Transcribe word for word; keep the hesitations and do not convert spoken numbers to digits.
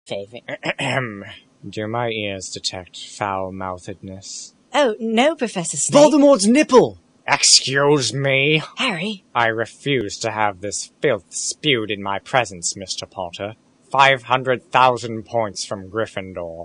Favourite. Do my ears detect foul-mouthedness? Oh, no, Professor Snape. Voldemort's nipple! Excuse me? Harry. I refuse to have this filth spewed in my presence, Mister Potter. Five hundred thousand points from Gryffindor.